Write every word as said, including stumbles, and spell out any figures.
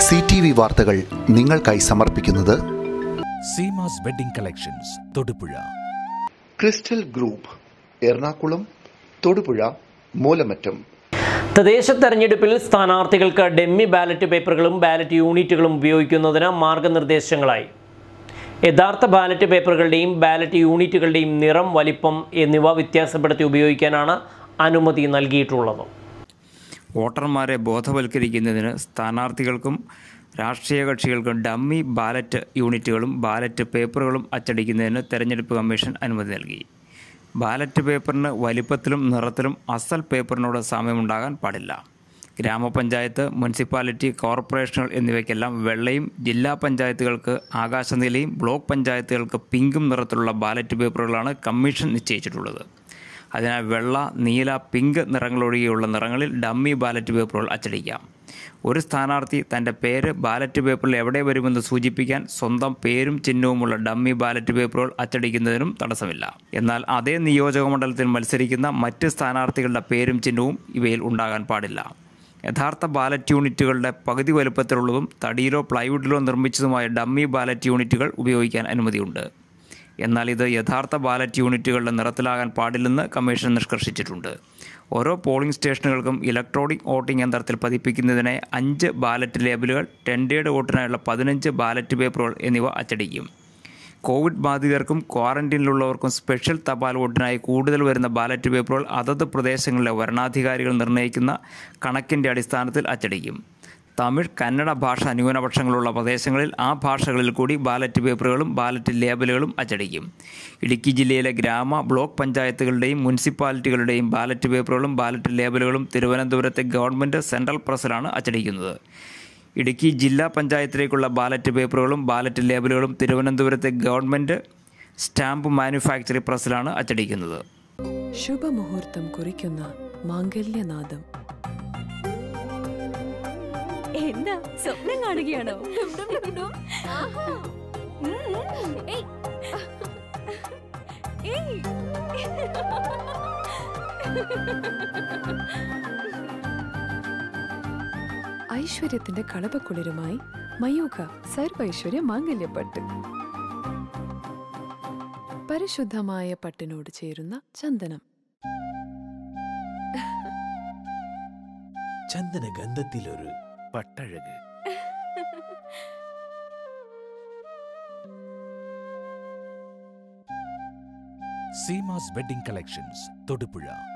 C T V വാർത്തകൾ നിങ്ങൾക്കായി സമർപ്പിക്കുന്നത് Seemas wedding collections Thodupuzha, crystal group Ernakulam, Thodupuzha, Moolamattam. തദ്ദേശ തെരഞ്ഞെടുപ്പിൽ സ്ഥാനാർത്ഥികൾക്ക് ഡെമ്മി ബാലറ്റ് പേപ്പറുകളും ബാലറ്റ് യൂണിറ്റുകളും ഉപയോഗിക്കുന്നതിന് മാർഗനിർദ്ദേശങ്ങളായി. യഥാർത്ഥ ബാലറ്റ് പേപ്പറുകളുടെയും ബാലറ്റ് യൂണിറ്റുകളുടെയും നിറം, വലിപ്പം എന്നിവ വ്യത്യാസപ്പെടുത്തി ഉപയോഗിക്കാനാണ് അനുമതി നൽകിയിട്ടുള്ളത്. വോട്ടർമാരെ ബോധവൽക്കരിക്കുന്നതിന് സ്ഥാനാർത്ഥികൾക്കും രാഷ്ട്രീയ കക്ഷികൾക്കും ഡമ്മി ബാലറ്റ് യൂണിറ്റുകളും ബാലറ്റ് പേപ്പറുകളും അച്ചടിക്കുന്നതിന് തെരഞ്ഞെടുപ്പ് കമ്മീഷൻ അനുമതി നൽകി. ബാലറ്റ് പേപ്പറിന് വലിപ്പത്തിലും നിറത്തിലും അസൽ പേപ്പറിനോട് സാമ്യമുണ്ടാകാൻ പാടില്ല. ഗ്രാമപഞ്ചായത്ത്, മുനിസിപ്പാലിറ്റി, കോർപ്പറേഷനുകൾ എന്നിവയ്ക്കെല്ലാം വെള്ളയും, ജില്ലാ പഞ്ചായത്തുകൾക്ക് ആകാശനീലയും, ബ്ലോക്ക് പഞ്ചായത്തുകൾക്ക് പിങ്കും നിറത്തിലുള്ള ബാലറ്റ് പേപ്പറുകളാണ് കമ്മീഷൻ നിശ്ചയിച്ചിട്ടുള്ളത്. അതിനാൽ വെള്ള, നീല, പിങ്ക് നിറങ്ങളൊഴികെയുള്ള നിറങ്ങളിൽ ഡമ്മി ബാലറ്റ് പേപ്പറുകൾ അച്ചടിക്കാം. ഒരു സ്ഥാനാർത്ഥി തൻ്റെ പേര് ബാലറ്റ് പേപ്പറിൽ എവിടെ വരുമെന്ന് സൂചിപ്പിക്കാൻ സ്വന്തം പേരും ചിഹ്നവുമുള്ള ഡമ്മി ബാലറ്റ് പേപ്പറുകൾ അച്ചടിക്കുന്നതിനും തടസ്സമില്ല. എന്നാൽ അതേ നിയോജക മണ്ഡലത്തിൽ മത്സരിക്കുന്ന മറ്റ് സ്ഥാനാർത്ഥികളുടെ പേരും ചിഹ്നവും ഇവയിൽ ഉണ്ടാകാൻ പാടില്ല. യഥാർത്ഥ ബാലറ്റ് യൂണിറ്റുകളുടെ പകുതി വലുപ്പത്തിലുള്ളതും തടിയിലോ പ്ലൈവുഡിലോ നിർമ്മിച്ചതുമായ ഡമ്മി ബാലറ്റ് യൂണിറ്റുകൾ ഉപയോഗിക്കാൻ അനുമതിയുണ്ട്. എന്നാൽ ഇത് യഥാർത്ഥ ബാലറ്റ് യൂണിറ്റുകളുടെ നിറത്തിലാകാൻ പാടില്ലെന്ന് കമ്മീഷൻ നിഷ്കർഷിച്ചിട്ടുണ്ട്. ഓരോ പോളിംഗ് സ്റ്റേഷനുകൾക്കും ഇലക്ട്രോണിക് വോട്ടിംഗ് യന്ത്രത്തിൽ പതിപ്പിക്കുന്നതിനായി അഞ്ച് ബാലറ്റ് ലേബലുകൾ, ടെൻഡേഡ് വോട്ടിനായുള്ള പതിനഞ്ച് ബാലറ്റ് പേപ്പറുകൾ എന്നിവ അച്ചടിക്കും. കോവിഡ് ബാധിതർക്കും ക്വാറന്റീനിലുള്ളവർക്കും സ്പെഷ്യൽ തപാൽ വോട്ടിനായി കൂടുതൽ വരുന്ന ബാലറ്റ് പേപ്പറുകൾ അതത് പ്രദേശങ്ങളിലെ വരണാധികാരികൾ നിർണ്ണയിക്കുന്ന കണക്കിൻ്റെ അടിസ്ഥാനത്തിൽ അച്ചടിക്കും. തമിഴ്, കന്നഡ ഭാഷ ന്യൂനപക്ഷങ്ങളുള്ള പ്രദേശങ്ങളിൽ ആ ഭാഷകളിൽ കൂടി ബാലറ്റ് പേപ്പറുകളും ബാലറ്റ് ലേബലുകളും അച്ചടിക്കും. ഇടുക്കി ജില്ലയിലെ ഗ്രാമ, ബ്ലോക്ക് പഞ്ചായത്തുകളുടെയും മുനിസിപ്പാലിറ്റികളുടെയും ബാലറ്റ് പേപ്പറുകളും ബാലറ്റ് ലേബലുകളും തിരുവനന്തപുരത്തെ ഗവൺമെൻറ് സെൻട്രൽ പ്രസ്സിലാണ് അച്ചടിക്കുന്നത്. ഇടുക്കി ജില്ലാ പഞ്ചായത്തിലേക്കുള്ള ബാലറ്റ് പേപ്പറുകളും ബാലറ്റ് ലേബലുകളും തിരുവനന്തപുരത്തെ ഗവൺമെൻറ് സ്റ്റാമ്പ് മാനുഫാക്ചറിംഗ് പ്രസ്സിലാണ് അച്ചടിക്കുന്നത്. ശുഭമുഹൂർത്തം കുറിക്കുന്ന മാംഗല്യനാദം. എന്താ സ്വപ്നം കാണുകയാണോ? ഐശ്വര്യത്തിന്റെ കളപക്കുളിരുമായി മയൂഖ സർവൈശ്വര്യ മാംഗല്യപ്പട്ട്. പരിശുദ്ധമായ പട്ടിനോട് ചേരുന്ന ചന്ദനം. ചന്ദന ഗന്ധത്തിലൊരു പട്ടഴക്. Seemas wedding collections Thodupuzha.